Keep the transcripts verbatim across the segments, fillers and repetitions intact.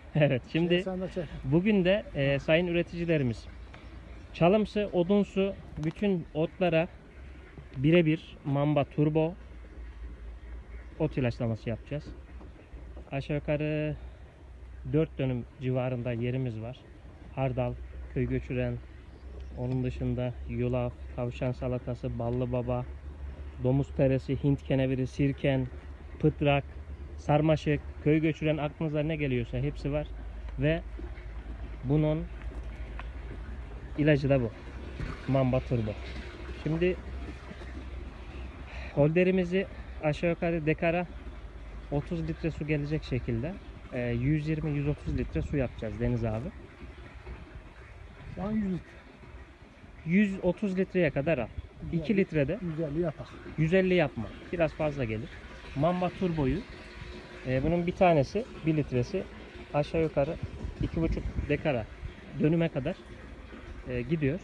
Evet, şimdi bugün de e, sayın üreticilerimiz çalımsı, odunsu bütün otlara birebir Mamba Turbo ot ilaçlaması yapacağız. Aşağı yukarı dört dönüm civarında yerimiz var. Hardal, köy göçüren, onun dışında yulaf, tavşan salatası, ballı baba, domuz teresi, Hint keneviri, sirken, pıtrak, sarmaşık, köy göçüren, aklınıza ne geliyorsa hepsi var. Ve bunun ilacı da bu. Mamba Turbo. Şimdi holderimizi aşağı yukarı dekara otuz litre su gelecek şekilde yüz yirmi yüz otuz litre su yapacağız Deniz abi. Şu an yüz litre. yüz otuz litreye kadar al. iki litrede yüz elli yapak. yüz elli yapma. Biraz fazla gelir. Mamba Turbo'yu e, bunun bir tanesi bir litresi aşağı yukarı iki buçuk dekara dönüme kadar e, gidiyor.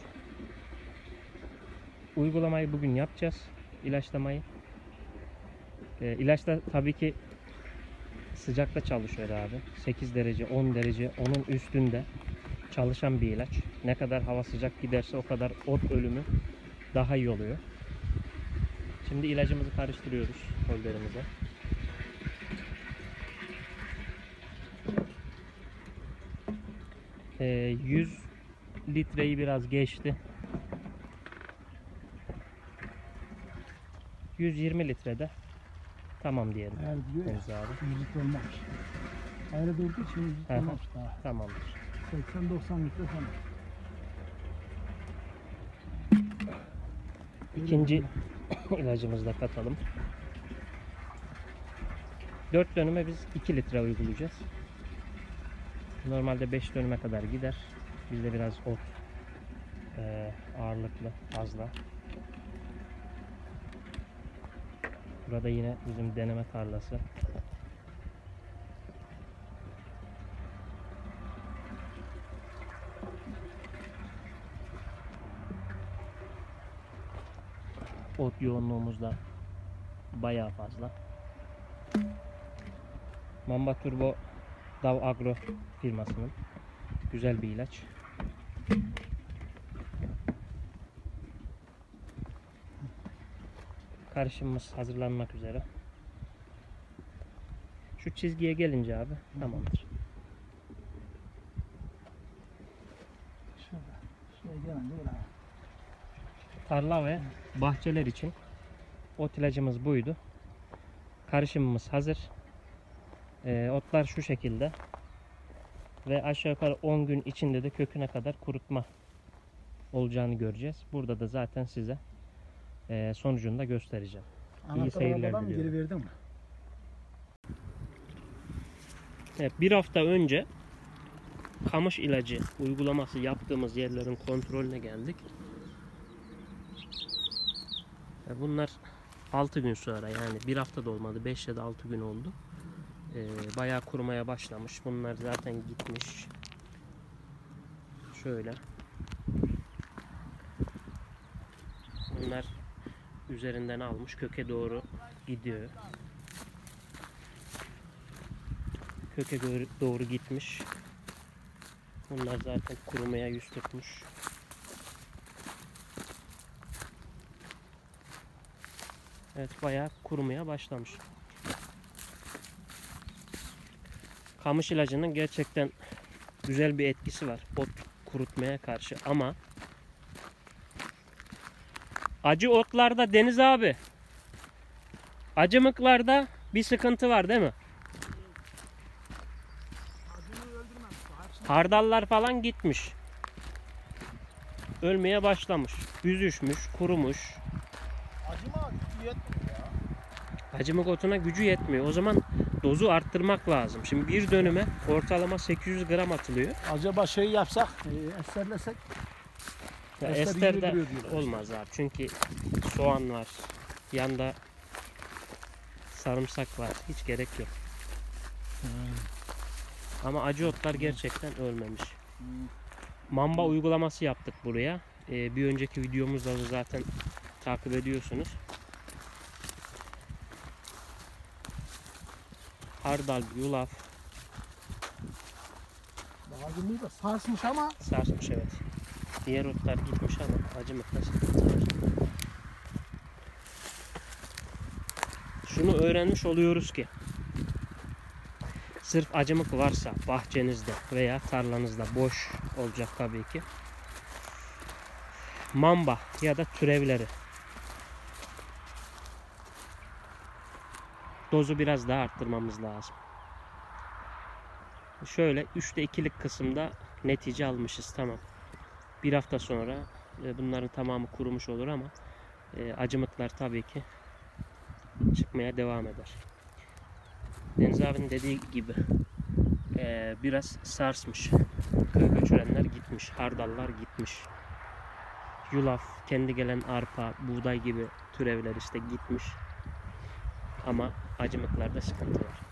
Uygulamayı bugün yapacağız. İlaçlamayı. E, ilaçta tabii ki sıcakta çalışıyor abi. sekiz derece, on derece, onun üstünde çalışan bir ilaç. Ne kadar hava sıcak giderse o kadar ot ölümü daha iyi oluyor. Şimdi ilacımızı karıştırıyoruz holderimize. Ee, yüz litreyi biraz geçti. yüz yirmi litrede tamam diyelim. Eğer diyor Deniz abi. yüz litre olmamış. Ayrı durduğu için yüz litre olmamış daha. Tamamdır. seksen doksan litre falan. İkinci ilacımızı da katalım. dört dönüme biz iki litre uygulayacağız. Normalde beş dönüme kadar gider. Bizde biraz ot e, ağırlıklı, fazla. Burada yine bizim deneme tarlası. Ot yoğunluğumuz da bayağı fazla. Mamba Turbo Dav Agro firmasının güzel bir ilaç. Karışımımız hazırlanmak üzere. Şu çizgiye gelince abi tamamdır. Şurada. Şuraya gelince böyle. Tarla ve bahçeler için ot ilacımız buydu. Karışımımız hazır. E, otlar şu şekilde ve aşağı yukarı on gün içinde de köküne kadar kurutma olacağını göreceğiz. Burada da zaten size e, sonucunu da göstereceğim. İyi seyirler diliyorum. Geri verdin mi? Evet, bir hafta önce kamış ilacı uygulaması yaptığımız yerlerin kontrolüne geldik. Bunlar altı gün sonra, yani bir hafta da olmadı, beş ya da altı gün oldu. Ee, bayağı kurumaya başlamış. Bunlar zaten gitmiş. Şöyle. Bunlar üzerinden almış, köke doğru gidiyor. Köke doğru gitmiş. Bunlar zaten kurumaya yüz tutmuş. Evet, bayağı kurumaya başlamış. Kamış ilacının gerçekten güzel bir etkisi var ot kurutmaya karşı, ama acı otlarda Deniz abi, acımıklarda bir sıkıntı var değil mi? Hardallar falan gitmiş. Ölmeye başlamış. Büzüşmüş, kurumuş. Acıma gücü yetmiyor ya. Acımık otuna gücü yetmiyor. O zaman dozu arttırmak lazım. Şimdi bir dönüme ortalama sekiz yüz gram atılıyor. Acaba şey yapsak, e, esterlesek. Ya Ester ester de yürüyor diyorlar. olmaz abi. Çünkü soğan var. Yanda sarımsak var. Hiç gerek yok. Hmm. Ama acı otlar gerçekten ölmemiş. Hmm. Mamba uygulaması yaptık buraya. Ee, bir önceki videomuzda da zaten takip ediyorsunuz. Hardal, yulaf, Acımı da sarsmış ama Sarsmış, evet. Diğer otlar gitmiş ama acımıkta sıkıntı var. Şunu öğrenmiş oluyoruz ki sırf acımık varsa bahçenizde veya tarlanızda, boş olacak tabii ki, mamba ya da türevleri dozu biraz daha arttırmamız lazım. Şöyle üçte ikilik kısımda netice almışız, tamam. Bir hafta sonra e, bunların tamamı kurumuş olur ama e, acımıklar tabii ki çıkmaya devam eder. Deniz abinin dediği gibi e, biraz sarsmış. Köy göçürenler gitmiş, hardallar gitmiş. Yulaf, kendi gelen arpa, buğday gibi türevler işte gitmiş. Ama acımıklarda sıkıntı var.